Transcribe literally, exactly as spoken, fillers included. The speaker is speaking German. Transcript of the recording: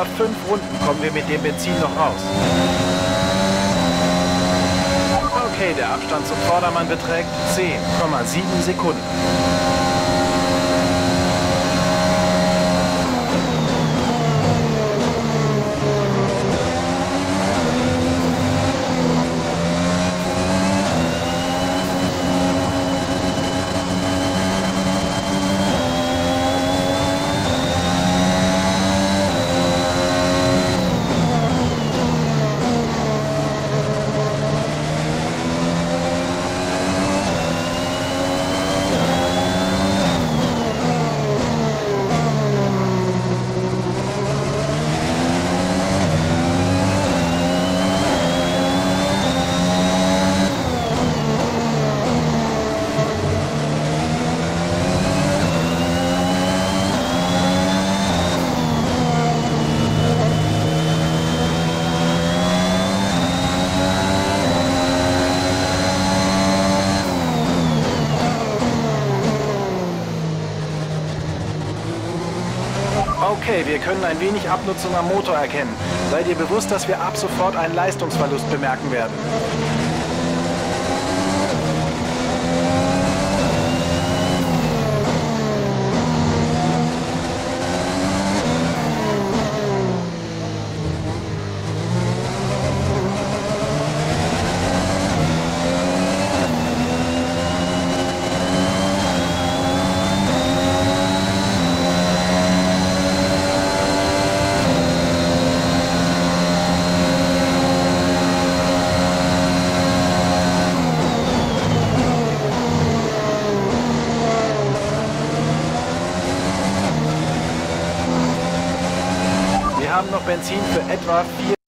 etwa fünf Runden kommen wir mit dem Benzin noch raus. Okay, der Abstand zum Vordermann beträgt zehn Komma sieben Sekunden. Okay, wir können ein wenig Abnutzung am Motor erkennen. Sei dir bewusst, dass wir ab sofort einen Leistungsverlust bemerken werden. Wir haben noch Benzin für etwa vier